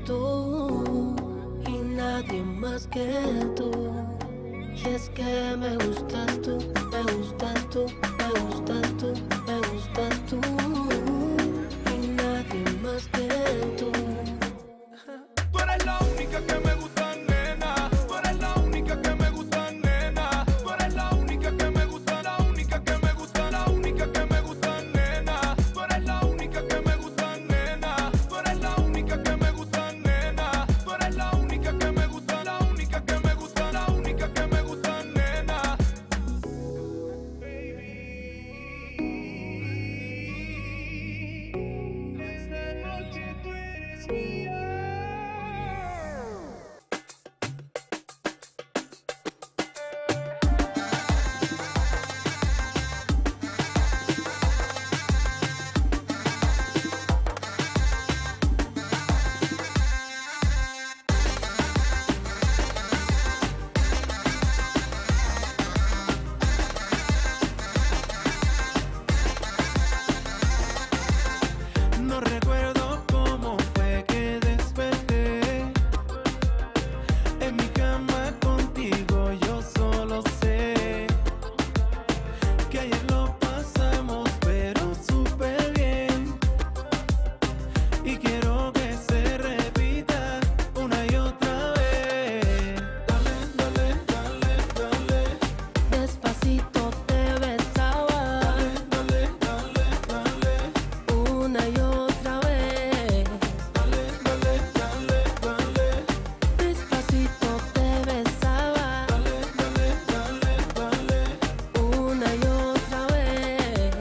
tú y nadie más que tú. Y es que me gustas tú, me gustas tú, me gustas tú, me gustas tú y nadie más que tú. Tú eres la única que me gusta, nena. Tú eres la única que me gusta, nena. Tú eres la única que me gusta, la única que me gusta, la única que me gusta, nena. Tú eres la única que me gusta, nena. Tú eres la única que me gusta, nena. Tú eres la única que me gusta, la única que me gusta, la única que me gusta, nena. Esta noche tú eres mía. No recuerdo cómo fue que desperté en mi cama contigo. Yo solo sé que ayer lo pasamos pero súper bien, y quiero que se repita una y otra vez. Dale, dale, dale, dale. Despacito te besaba, Dale, dale, dale, dale. una y otra vez. Dale, dale, dale, dale. Despacito te besaba, Dale, dale, dale, dale. una y otra vez.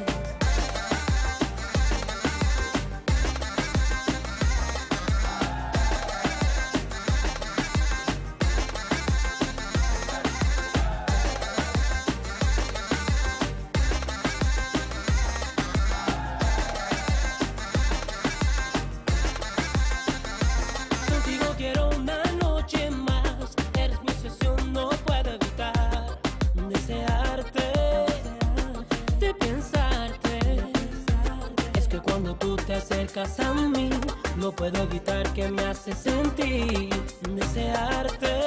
Contigo quiero una noche más. Eres mi obsesión, no puedo evitar desearte, de pensarte. Es que cuando tú te acercas a mí, no puedo evitar que me hace sentir desearte.